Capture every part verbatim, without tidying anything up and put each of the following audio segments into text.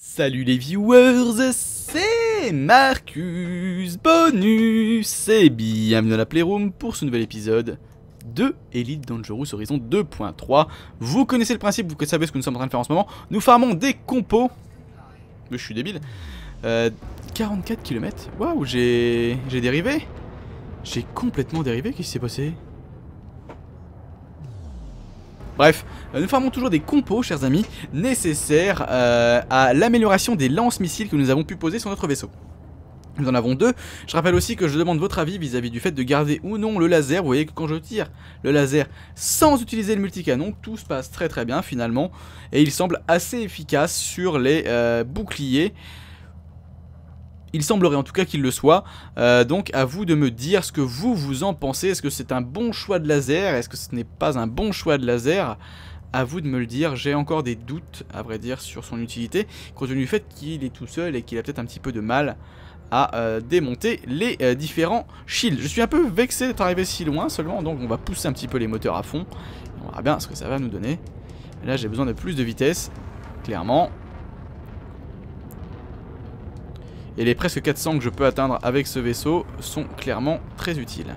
Salut les viewers, c'est Marcus Bonus et bienvenue dans la Playroom pour ce nouvel épisode de Elite Dangerous Horizon deux point trois. Vous connaissez le principe, vous savez ce que nous sommes en train de faire en ce moment. Nous farmons des compos. Je suis débile. Euh, quarante-quatre kilomètres. Waouh, j'ai j'ai dérivé. J'ai complètement dérivé, qu'est-ce qui s'est passé? Bref, nous farmons toujours des compos, chers amis, nécessaires euh, à l'amélioration des lance-missiles que nous avons pu poser sur notre vaisseau. Nous en avons deux. Je rappelle aussi que je demande votre avis vis-à-vis du fait de garder ou non le laser. Vous voyez que quand je tire le laser sans utiliser le multicanon, tout se passe très très bien finalement. Et il semble assez efficace sur les euh, boucliers. Il semblerait en tout cas qu'il le soit, euh, donc à vous de me dire ce que vous vous en pensez. Est-ce que c'est un bon choix de laser? Est-ce que ce n'est pas un bon choix de laser? À vous de me le dire, j'ai encore des doutes à vrai dire sur son utilité, compte tenu du fait qu'il est tout seul et qu'il a peut-être un petit peu de mal à euh, démonter les euh, différents shields. Je suis un peu vexé d'être arrivé si loin seulement, donc on va pousser un petit peu les moteurs à fond. On verra bien ce que ça va nous donner. Et là j'ai besoin de plus de vitesse, clairement. Et les presque quatre cents que je peux atteindre avec ce vaisseau sont clairement très utiles.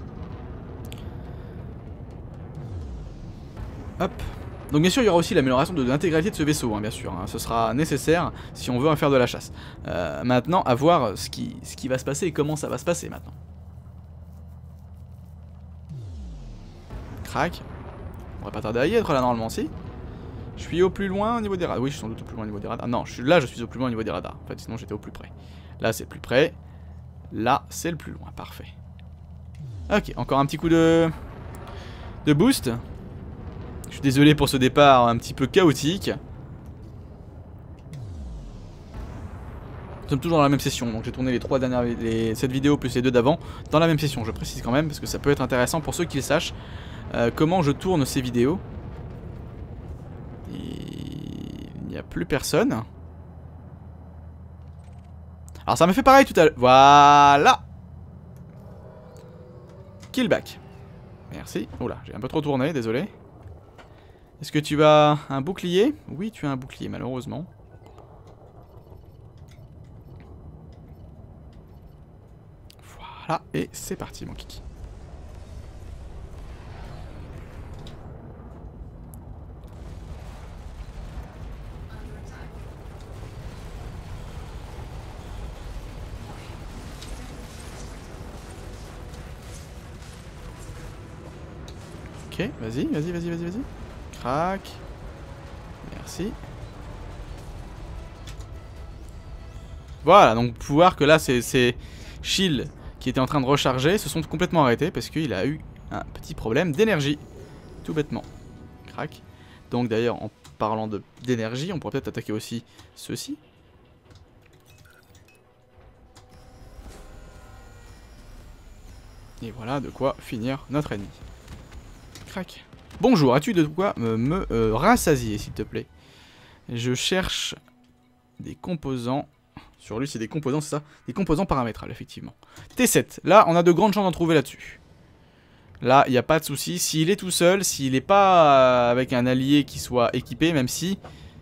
Hop. Donc bien sûr il y aura aussi l'amélioration de l'intégralité de ce vaisseau, hein, bien sûr. Hein. Ce sera nécessaire si on veut en faire de la chasse. Euh, maintenant, à voir ce qui, ce qui va se passer et comment ça va se passer maintenant. Crac. On va pas tarder à y être là normalement, si. Je suis au plus loin au niveau des radars. Oui, je suis sans doute au plus loin au niveau des radars. Ah non, je suis là, je suis au plus loin au niveau des radars. En fait, sinon j'étais au plus près. Là, c'est le plus près. Là, c'est le plus loin. Parfait. Ok, encore un petit coup de... de boost. Je suis désolé pour ce départ un petit peu chaotique. Nous sommes toujours dans la même session. Donc j'ai tourné les trois dernières... Les... cette vidéo plus les deux d'avant dans la même session. Je précise quand même parce que ça peut être intéressant pour ceux qui le sachent. Euh, comment je tourne ces vidéos. Il n'y a plus personne. Alors ça me fait pareil tout à l'heure. Voilà. Killback. Merci. Oula, j'ai un peu trop tourné, désolé. Est-ce que tu as un bouclier? Oui, tu as un bouclier, malheureusement. Voilà, et c'est parti, mon kiki. Ok, vas-y, vas-y, vas-y, vas-y, vas-y. Crac. Merci. Voilà, donc pour voir que là, ces shields qui étaient en train de recharger se sont complètement arrêtés parce qu'il a eu un petit problème d'énergie. Tout bêtement. Crac. Donc d'ailleurs, en parlant d'énergie, on pourrait peut-être attaquer aussi ceux-ci. Et voilà de quoi finir notre ennemi. Crac. Bonjour, as-tu de quoi me, me euh, rassasier s'il te plaît? Je cherche des composants. Sur lui c'est des composants, c'est ça? Des composants paramétrales effectivement. T sept, là on a de grandes chances d'en trouver là-dessus. Là il n'y a pas de souci. S'il est tout seul, s'il n'est pas euh, avec un allié qui soit équipé, même si...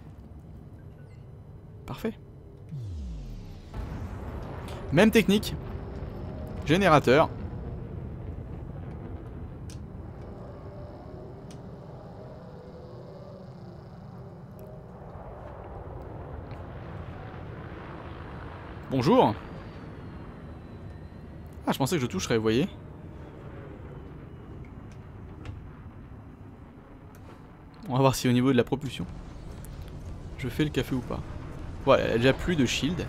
Parfait. Même technique. Générateur. Bonjour. Ah, je pensais que je toucherais, vous voyez. On va voir si au niveau de la propulsion, je fais le café ou pas. Voilà, elle a déjà plus de shield.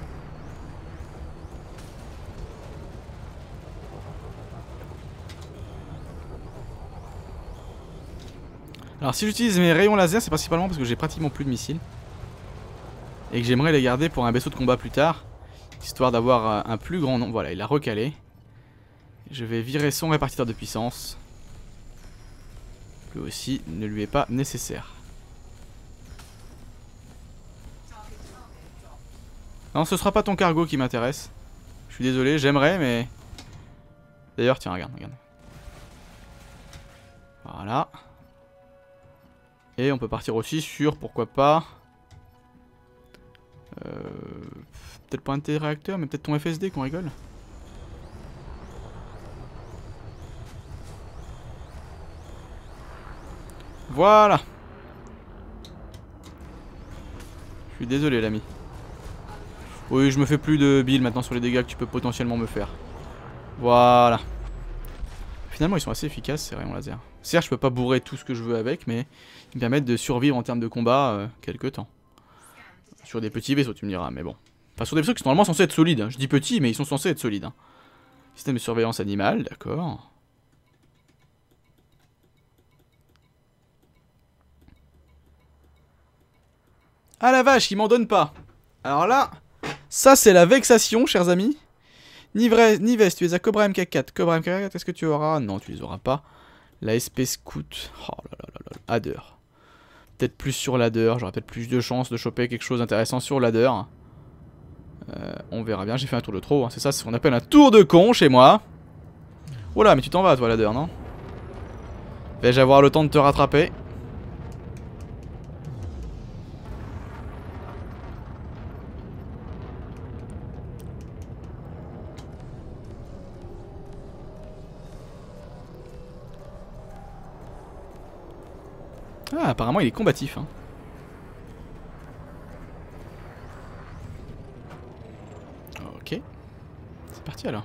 Alors si j'utilise mes rayons laser, c'est principalement parce que j'ai pratiquement plus de missiles. Et que j'aimerais les garder pour un vaisseau de combat plus tard. Histoire d'avoir un plus grand nombre. Voilà, il a recalé. Je vais virer son répartiteur de puissance. Lui aussi ne lui est pas nécessaire. Non, ce sera pas ton cargo qui m'intéresse. Je suis désolé, j'aimerais, mais... D'ailleurs, tiens, regarde, regarde. Voilà. Et on peut partir aussi sur, pourquoi pas... Euh, Peut-être pas un de tes réacteurs, mais peut-être ton F S D qu'on rigole. Voilà. Je suis désolé l'ami. Oui, je me fais plus de build maintenant sur les dégâts que tu peux potentiellement me faire. Voilà. Finalement ils sont assez efficaces ces rayons laser. Certes je peux pas bourrer tout ce que je veux avec, mais ils me permettent de survivre en termes de combat euh, quelques temps. Sur des petits vaisseaux tu me diras, mais bon. Enfin sur des vaisseaux qui sont normalement censés être solides. Hein. Je dis petits mais ils sont censés être solides. Hein. Système de surveillance animale, d'accord. Ah la vache, il m'en donne pas. Alors là, ça c'est la vexation, chers amis. Nives, Nives, tu es à Cobra M K quatre. Cobra M K quatre, est-ce que tu auras? Non, tu les auras pas. La S P Scout. Oh là là là là. Adder. Peut-être plus sur l'Adder. J'aurai peut-être plus de chances de choper quelque chose d'intéressant sur l'Adder. Euh, on verra bien. J'ai fait un tour de trop. Hein. C'est ça, c'est ce qu'on appelle un tour de con chez moi. Oh là, mais tu t'en vas toi, l'Adder, non? Vais-je avoir le temps de te rattraper? Ah, apparemment il est combatif. Hein. Ok. C'est parti alors.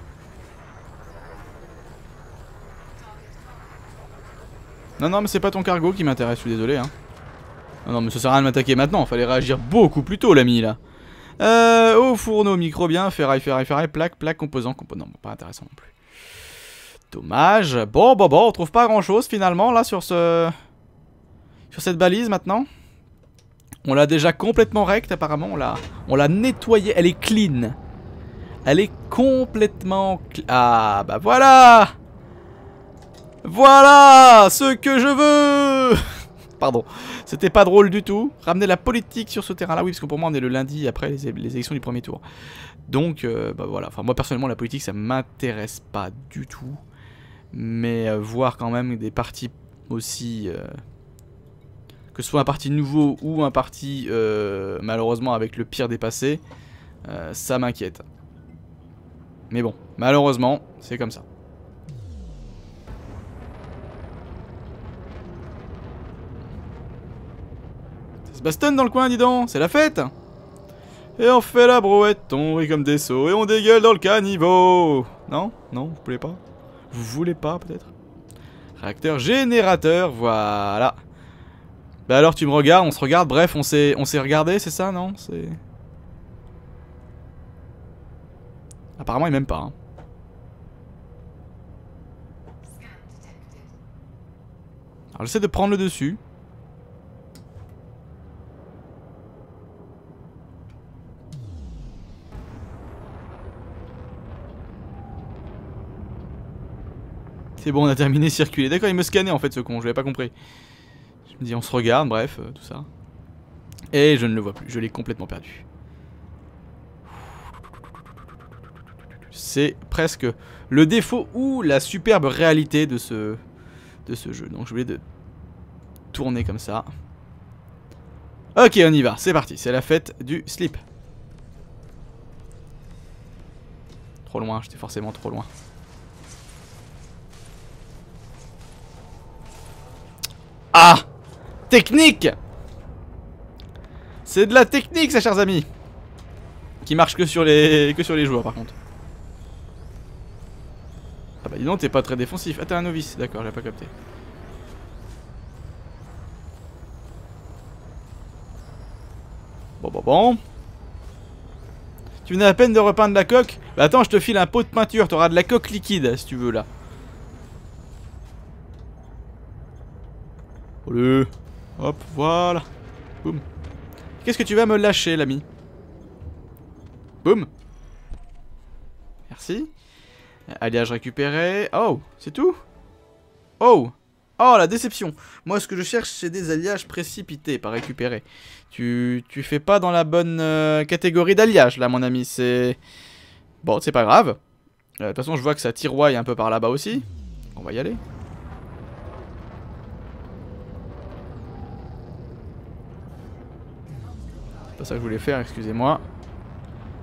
Non, non, mais c'est pas ton cargo qui m'intéresse, je suis désolé. Hein. Non, non, mais ça sert à rien de m'attaquer maintenant. Fallait réagir beaucoup plus tôt, l'ami là. Euh, oh, fourneau, microbien, ferraille, ferraille, ferraille, plaque, plaque, composant, composant. Non, bon, pas intéressant non plus. Dommage. Bon, bon, bon, on trouve pas grand chose finalement là sur ce. Sur cette balise maintenant. On l'a déjà complètement recte apparemment. On l'a on l'a nettoyée. Elle est clean. Elle est complètement clean. Ah bah voilà. Voilà ce que je veux. Pardon. C'était pas drôle du tout. Ramener la politique sur ce terrain là. Oui parce que pour moi on est le lundi après les, les élections du premier tour. Donc euh, bah voilà. Enfin moi personnellement la politique ça m'intéresse pas du tout. Mais euh, voir quand même des partis aussi... Euh, que ce soit un parti nouveau ou un parti euh, malheureusement avec le pire des passés, euh, ça m'inquiète. Mais bon, malheureusement, c'est comme ça. Ça se bastonne dans le coin, dis donc, c'est la fête. Et on fait la brouette, on rit comme des sots et on dégueule dans le caniveau. Non? Non, vous voulez pas? Vous voulez pas peut-être? Réacteur générateur, voilà. Bah alors tu me regardes, on se regarde, bref, on s'est on s'est regardé, c'est ça, non? C'est... Apparemment il m'aime pas. Hein. Alors j'essaie de prendre le dessus. C'est bon, on a terminé, circuler. D'accord, il me scannait en fait ce con, je l'avais pas compris. Je me dis on se regarde, bref, euh, tout ça. Et je ne le vois plus, je l'ai complètement perdu. C'est presque le défaut ou la superbe réalité de ce, de ce jeu. Donc je voulais de tourner comme ça. Ok, on y va, c'est parti, c'est la fête du slip. Trop loin, j'étais forcément trop loin. Ah! Technique! C'est de la technique ça, chers amis! Qui marche que sur les que sur les joueurs par contre. Ah bah dis donc, t'es pas très défensif. Ah, t'es un novice, d'accord, j'ai pas capté. Bon, bon, bon. Tu venais à peine de repeindre la coque? Bah attends, je te file un pot de peinture, t'auras de la coque liquide si tu veux là. Allez. Hop, voilà. Boum. Qu'est-ce que tu vas me lâcher, l'ami? Boum. Merci. Alliage récupéré. Oh, c'est tout? Oh. Oh, la déception. Moi, ce que je cherche, c'est des alliages précipités, pas récupérés. Tu, tu fais pas dans la bonne euh, catégorie d'alliage, là, mon ami. C'est... Bon, c'est pas grave. De euh, toute façon, je vois que ça tiroie un peu par là-bas aussi. On va y aller. C'est pas ça que je voulais faire, excusez-moi.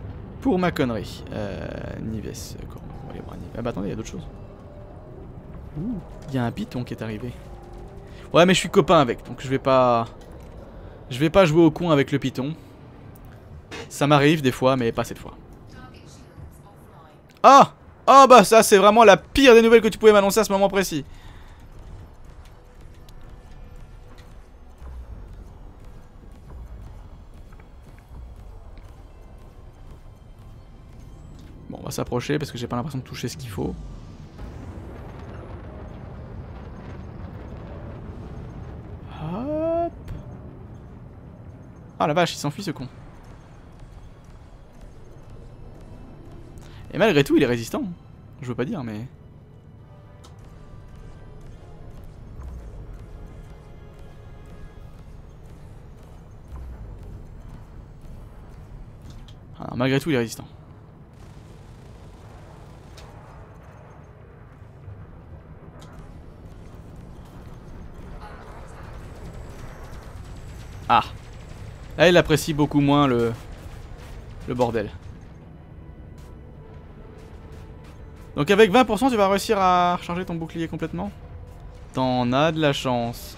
pour ma connerie. Euh, Nives. D'accord, on va aller voir Nives. Ah bah attendez, il y a d'autres choses. Il y a un python qui est arrivé. Ouais, mais je suis copain avec, donc je vais pas... Je vais pas jouer au con avec le python. Ça m'arrive des fois, mais pas cette fois. Ah! Ah bah ça, c'est vraiment la pire des nouvelles que tu pouvais m'annoncer à ce moment précis. Bon, on va s'approcher parce que j'ai pas l'impression de toucher ce qu'il faut. Hop. Ah la vache, il s'enfuit ce con. Et malgré tout, il est résistant. Je veux pas dire, mais... Ah, malgré tout, il est résistant. Ah. Là, il apprécie beaucoup moins le... le bordel. Donc avec vingt pour cent, tu vas réussir à recharger ton bouclier complètement. T'en as de la chance.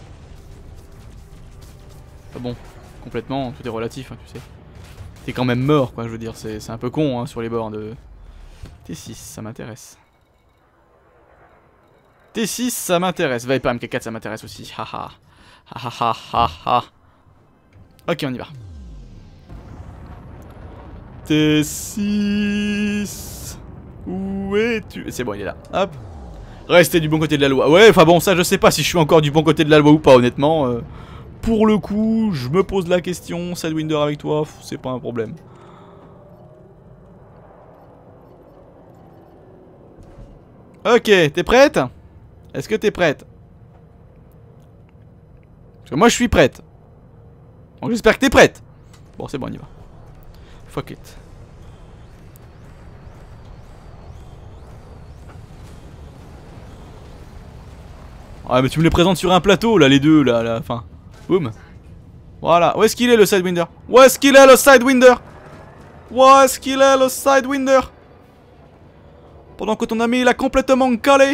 Ah bon, complètement, tout est relatif, hein, tu sais. T'es quand même mort, quoi, je veux dire, c'est un peu con, hein, sur les bords de... T six, ça m'intéresse. T six, ça m'intéresse. Viper M K quatre, ça m'intéresse aussi. Haha. Haha. Haha. Ok, on y va. T six... Où es-tu? C'est bon, il est là. Hop. Restez du bon côté de la loi. Ouais, enfin bon, ça, je sais pas si je suis encore du bon côté de la loi ou pas, honnêtement. Euh, pour le coup, je me pose la question. Sidewinder avec toi, c'est pas un problème. Ok, t'es prête? Est-ce que t'es prête? Parce que moi, je suis prête. Donc j'espère que t'es prête. Bon, c'est bon, on y va. Fuck it. Ah mais tu me les présentes sur un plateau là, les deux là, là, enfin. Boum. Voilà, où est-ce qu'il est le Sidewinder? Où est-ce qu'il est le Sidewinder? Où est-ce qu'il est le Sidewinder? Pendant que ton ami il a complètement calé.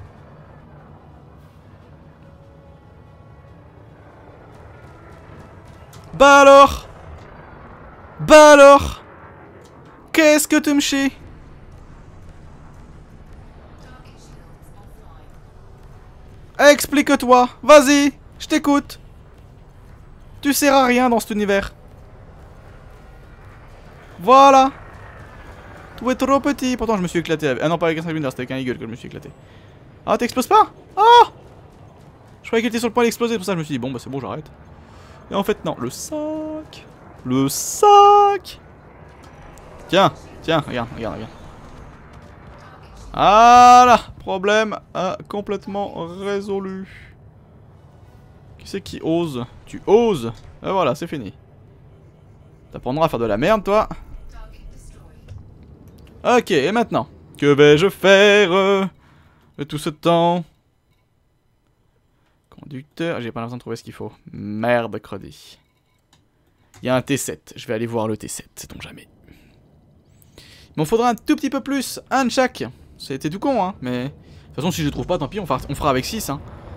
Bah alors? Bah alors? Qu'est-ce que tu me chies? Explique-toi, vas-y, je t'écoute. Tu sers à rien dans cet univers. Voilà. Tu es trop petit. Pourtant je me suis éclaté avec... Ah non, pas avec un Sidewinder, c'était avec un Eagle que je me suis éclaté. Ah, t'exploses pas? Ah, je croyais qu'il était sur le point d'exploser, pour ça je me suis dit bon bah c'est bon, j'arrête. Et en fait non, le sac. Le sac. Tiens, tiens, regarde, regarde, regarde. Voilà, problème euh, complètement résolu. Qui c'est qui ose? Tu oses? Et voilà, c'est fini. T'apprendras à faire de la merde, toi. Ok, et maintenant? Que vais-je faire euh, de tout ce temps? Conducteur, j'ai pas l'impression de trouver ce qu'il faut. Merde, cruddy. Il y a un T sept, je vais aller voir le T sept, sait-on jamais. Il m'en faudra un tout petit peu plus, un de chaque. C'était tout con, hein, mais... De toute façon, si je le trouve pas, tant pis, on fera, on fera avec six, hein.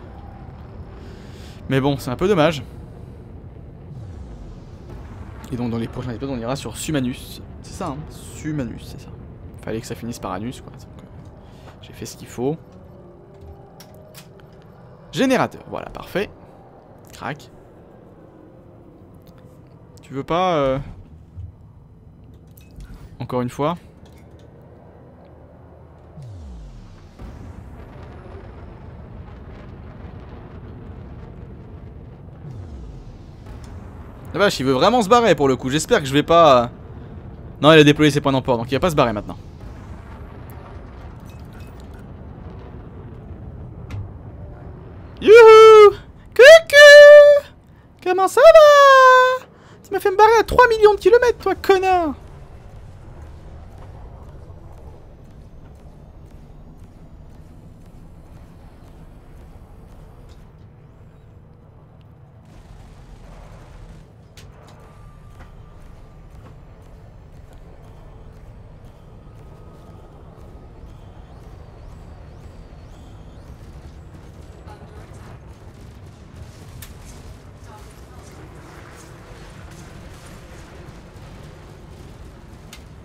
Mais bon, c'est un peu dommage. Et donc, dans les prochains épisodes, on ira sur Sumanus. C'est ça, hein, Sumanus, c'est ça. Fallait que ça finisse par Anus, quoi. Euh, J'ai fait ce qu'il faut. Générateur, voilà, parfait. Crac. Tu veux pas... Euh... Encore une fois. La vache, il veut vraiment se barrer pour le coup. J'espère que je vais pas... Non, il a déployé ses points d'emport, donc il va pas se barrer maintenant. Youhou! Coucou! Comment ça va? Tu m'as fait me barrer à trois millions de kilomètres, toi, connard!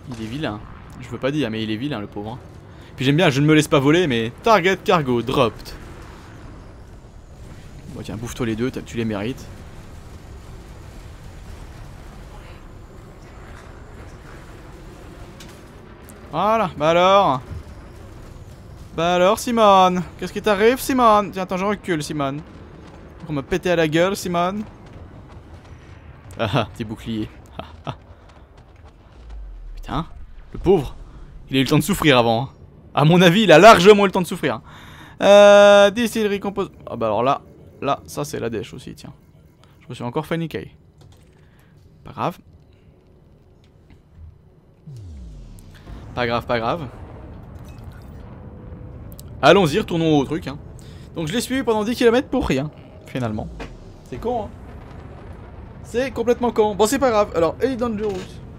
Il est vilain. Je veux pas dire, mais il est vilain le pauvre. Puis j'aime bien, je ne me laisse pas voler, mais target cargo dropped. Bon tiens, bouffe-toi les deux, tu les mérites. Voilà, bah alors. Bah alors Simone, qu'est-ce qui t'arrive Simone? Tiens, attends, je recule Simone. On m'a pété à la gueule Simone. Ah ah, tes boucliers. Ah, ah. Putain, le pauvre, il a eu le temps de souffrir avant. Hein. À mon avis, il a largement eu le temps de souffrir. Euh, distillerie compose... Ah bah alors là, là, ça c'est la dèche aussi, tiens. Je me suis encore fait niquer. Pas grave. Pas grave, pas grave. Allons-y, retournons au truc. Hein. Donc je l'ai suivi pendant dix kilomètres pour rien, finalement. C'est con, hein. C'est complètement con. Bon, c'est pas grave. Alors, Elite Dangerous.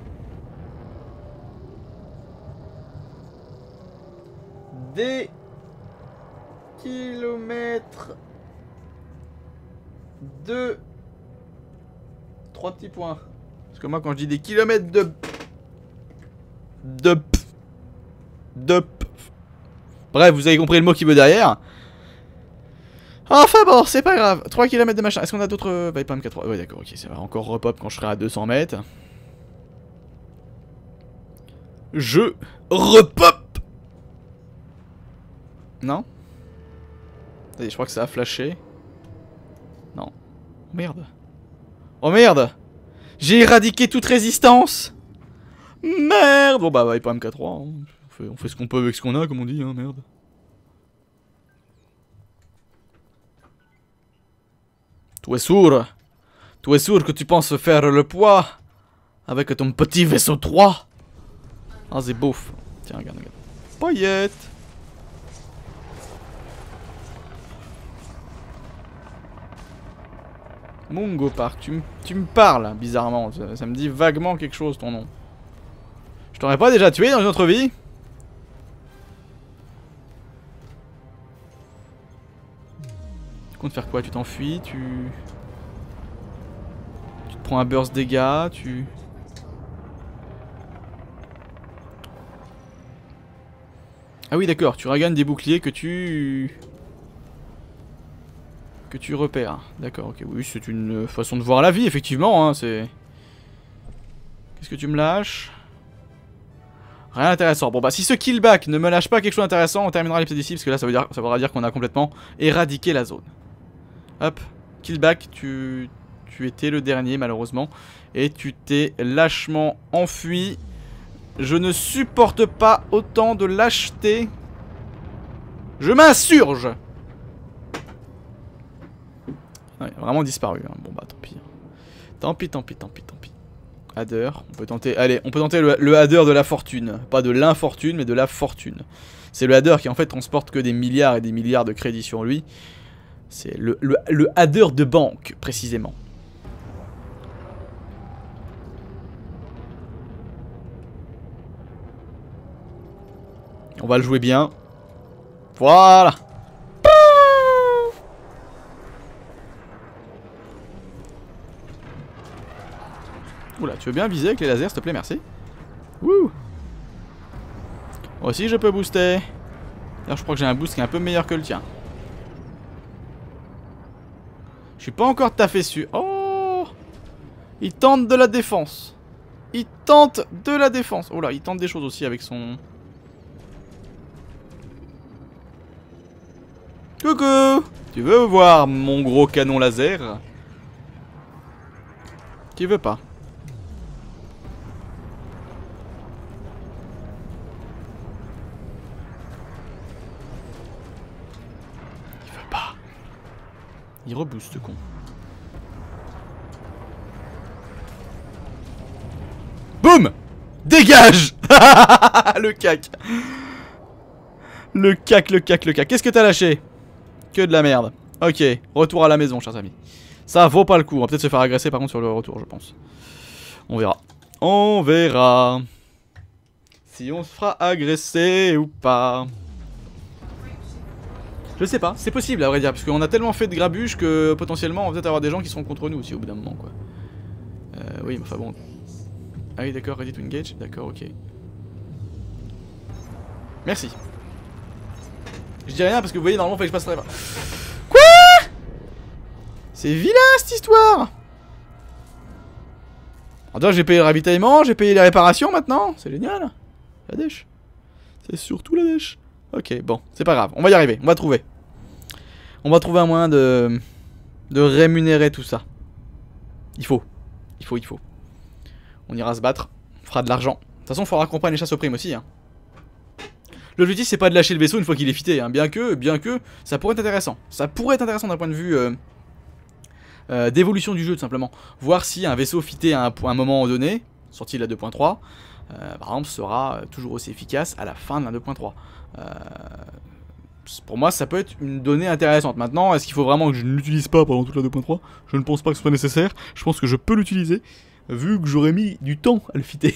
Des kilomètres de... Trois petits points. Parce que moi, quand je dis des kilomètres de... De... De... Bref, vous avez compris le mot qui veut derrière. Enfin bon, c'est pas grave. trois kilomètres de machin. Est-ce qu'on a d'autres... Bah, pas M K trois. Ouais, d'accord, ok. Ça va encore repop quand je serai à deux cents mètres. Je repop. Non? Attendez, je crois que ça a flashé. Non. Oh merde. Oh merde. J'ai éradiqué toute résistance. Merde. Bon bah, bah pas M K trois. Hein. On fait, on fait ce qu'on peut avec ce qu'on a, comme on dit, hein, merde. Tu es sûr? Tu es sûr que tu penses faire le poids avec ton petit vaisseau trois? Ah, c'est bouffe. Tiens, regarde, regarde. Paillette. Mungo Park, tu, tu me parles, bizarrement. Ça, ça me dit vaguement quelque chose, ton nom. Je t'aurais pas déjà tué dans une autre vie? Tu comptes faire quoi? Tu t'enfuis? Tu... Tu te prends un burst dégâts? Tu... Ah oui, d'accord, tu regagnes des boucliers que tu... Que tu repères. D'accord, ok, oui, c'est une façon de voir la vie, effectivement, hein, c'est... Qu'est-ce que tu me lâches? Rien d'intéressant. Bon bah si ce killback ne me lâche pas quelque chose d'intéressant, on terminera l'épisode ici, parce que là ça, veut dire, ça voudra dire qu'on a complètement éradiqué la zone. Hop, killback, tu... tu étais le dernier malheureusement, et tu t'es lâchement enfui. Je ne supporte pas autant de lâcheté. Je m'insurge. Ouais, vraiment disparu. Hein. Bon bah tant pis. Tant pis, tant pis, tant pis, tant pis. Adder, on peut tenter. Allez, on peut tenter le, le adder de la fortune. Pas de l'infortune, mais de la fortune. C'est le adder qui en fait transporte que des milliards et des milliards de crédits sur lui. C'est le, le, le adder de banque, précisément. On va le jouer bien. Voilà. Oula, tu veux bien viser avec les lasers, s'il te plaît, merci. Wouh. Moi aussi, je peux booster. D'ailleurs, je crois que j'ai un boost qui est un peu meilleur que le tien. Je suis pas encore tout à fait sûr. Oh. Il tente de la défense. Il tente de la défense. Oh là, il tente des choses aussi avec son... Coucou. Tu veux voir mon gros canon laser? Qui veut pas? Il veut pas. Il rebooste, con. Boum. Dégage. Le cac. Le cac, le cac, le cac. Qu'est-ce que t'as lâché? Que de la merde. Ok, retour à la maison, chers amis. Ça vaut pas le coup. On va peut-être se faire agresser par contre sur le retour, je pense. On verra. On verra. Si on se fera agresser ou pas. Je sais pas, c'est possible à vrai dire. Parce qu'on a tellement fait de grabuge que potentiellement on va peut-être avoir des gens qui seront contre nous aussi au bout d'un moment, quoi. Euh, oui, mais enfin bon. Ah oui, d'accord, ready to engage. D'accord, ok. Merci. Je dis rien parce que vous voyez, normalement, il fallait que je passe très. Quoi? C'est vilain cette histoire. Alors, j'ai payé le ravitaillement, j'ai payé les réparations maintenant. C'est génial. La dèche. C'est surtout la dèche. Ok, bon, c'est pas grave. On va y arriver, on va trouver. On va trouver un moyen de, de rémunérer tout ça. Il faut. Il faut, il faut. On ira se battre. On fera de l'argent. De toute façon, il faudra qu'on prenne les chasses aux primes aussi. Hein. L'objectif, c'est pas de lâcher le vaisseau une fois qu'il est fité. Hein. Bien que, bien que, ça pourrait être intéressant. Ça pourrait être intéressant d'un point de vue euh, euh, d'évolution du jeu, tout simplement. Voir si un vaisseau fité à un, à un moment donné, sorti de la deux point trois, euh, par exemple, sera toujours aussi efficace à la fin de la deux point trois. Euh, pour moi, ça peut être une donnée intéressante. Maintenant, est-ce qu'il faut vraiment que je ne l'utilise pas pendant toute la deux point trois? Je ne pense pas que ce soit nécessaire. Je pense que je peux l'utiliser, vu que j'aurais mis du temps à le fitter.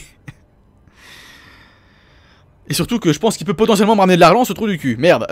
Et surtout que je pense qu'il peut potentiellement me ramener de l'argent, ce trou du cul. Merde.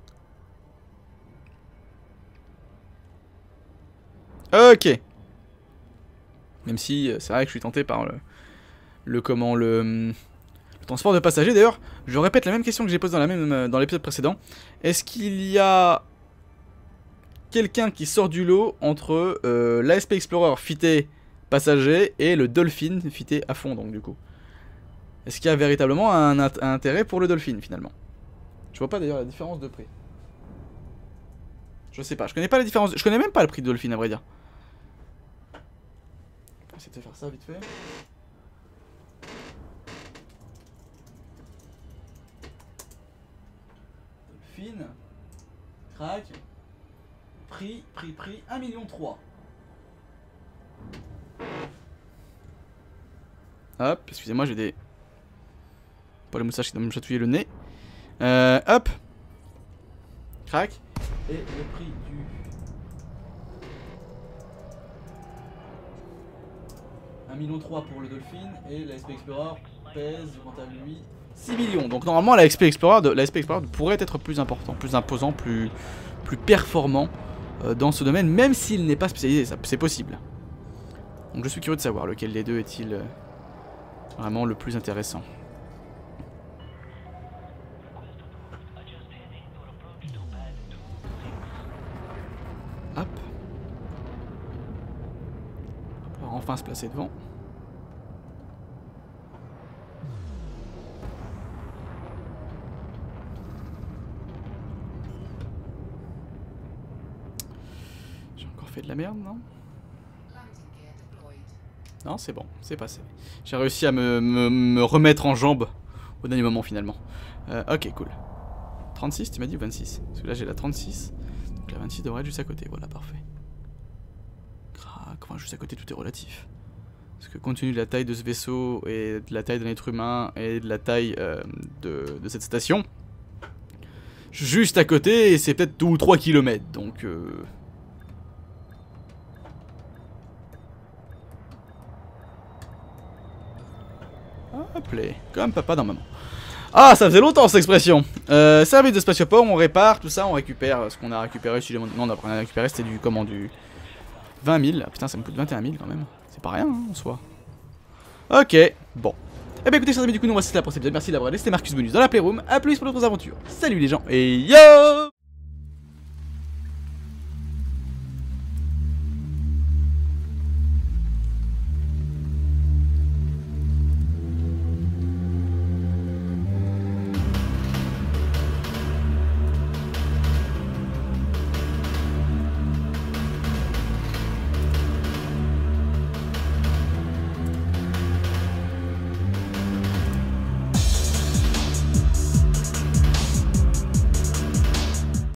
Ok. Même si c'est vrai que je suis tenté par le, le comment le, le transport de passagers. D'ailleurs, je répète la même question que j'ai posée dans la même dans l'épisode précédent. Est-ce qu'il y a quelqu'un qui sort du lot entre euh, l'A S P Explorer fité passager et le Dolphin fité à fond, donc du coup? Est-ce qu'il y a véritablement un, int un intérêt pour le Dolphin finalement? Je vois pas d'ailleurs la différence de prix. Je sais pas, je connais pas la différence. Je connais même pas le prix de Dolphin à vrai dire. On va essayer de faire ça vite fait. Dolphin. Crac. Prix, prix, prix. un million trois. Hop, excusez-moi, j'ai des. Pas le moustache qui doit me chatouiller le nez. Euh, hop. Crac. Et le prix du... un million trois pour le Dolphin. Et l'A S P Explorer pèse quant à lui six millions. Donc normalement l'A S P Explorer, de, l'A S P Explorer pourrait être plus important, plus imposant, plus, plus performant euh, dans ce domaine. Même s'il n'est pas spécialisé, c'est possible. Donc je suis curieux de savoir lequel des deux est-il euh, vraiment le plus intéressant. Hop. On va enfin se placer devant. J'ai encore fait de la merde, non? Non, c'est bon, c'est passé. J'ai réussi à me, me, me remettre en jambe au dernier moment finalement. Euh, ok, cool. trente-six, tu m'as dit ou vingt-six? Parce que là j'ai la trente-six. Donc la vingt-six devrait être juste à côté, voilà, parfait. Crac, enfin juste à côté, tout est relatif. Parce que compte tenu de la taille de ce vaisseau, et de la taille d'un être humain, et de la taille euh, de, de cette station, juste à côté, c'est peut-être deux ou trois kilomètres, donc... Euh... Hop là, comme papa dans maman. Ah, ça faisait longtemps cette expression. Euh, service de spatioport, on répare, tout ça, on récupère ce qu'on a récupéré. Si non, on a rien récupéré, c'était du comment du vingt mille. Ah, putain, ça me coûte vingt et un mille quand même. C'est pas rien hein, en soi. Ok, bon. Eh bien écoutez, chers amis, du coup, nous voici là pour cet épisode. Merci d'avoir resté. C'était Marcus Bonus dans la Playroom. A plus pour d'autres aventures. Salut les gens et yo!